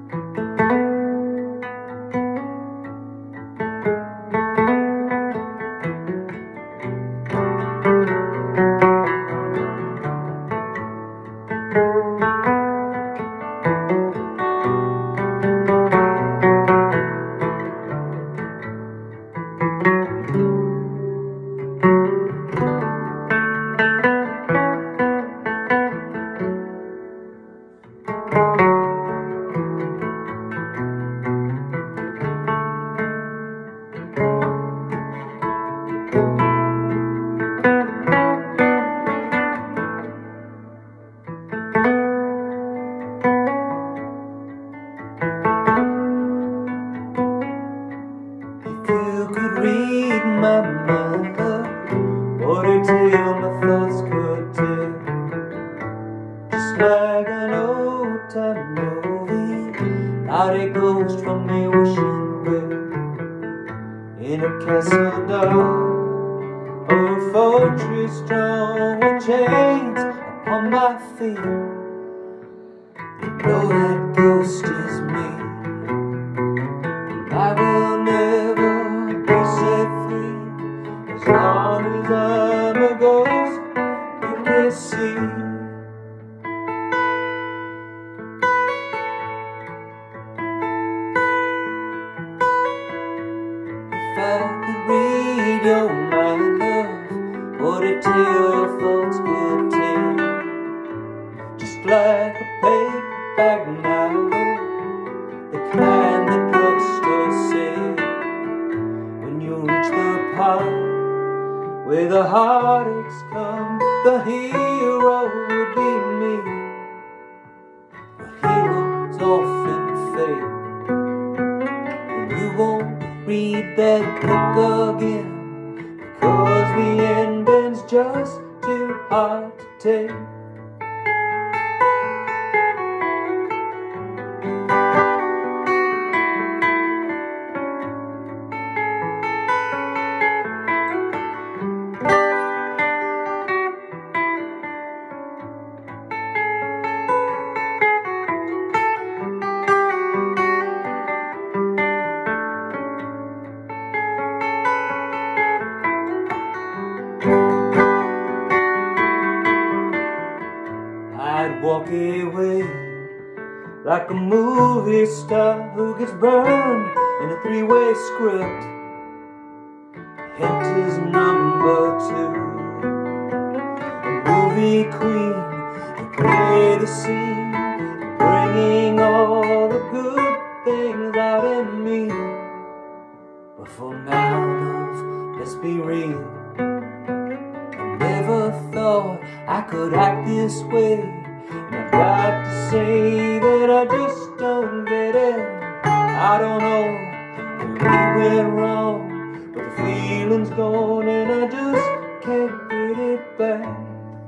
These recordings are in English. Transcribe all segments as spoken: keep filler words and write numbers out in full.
Like a movie star who gets burned in a three-way script. Hint is number two. A movie queen to play the scene, bringing all the good things out in me. But for now, love, let's be real. I never thought I could act this way. And I've got to say that I just don't get it. I don't know where we went wrong, but the feeling's gone and I just can't get it back.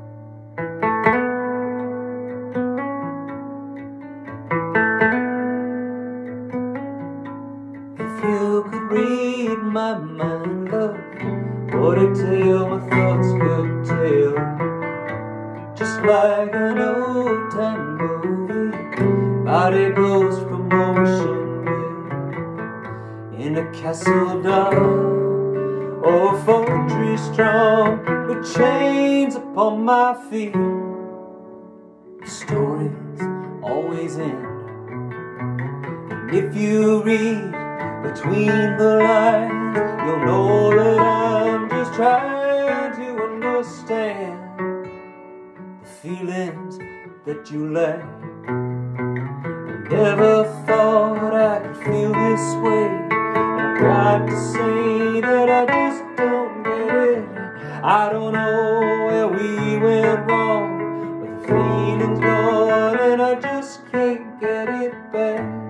If you could read my mind, love, what a tale my thoughts could tell. Just like an old-time movie, body goes from motion with, in a castle dark or a fortress strong, with chains upon my feet. The stories always end, and if you read between the lines, you'll know that I'm just trying to understand feelings that you lack. I never thought I could feel this way. I've got to say that I just don't get it. I don't know where we went wrong, but the feeling's gone and I just can't get it back.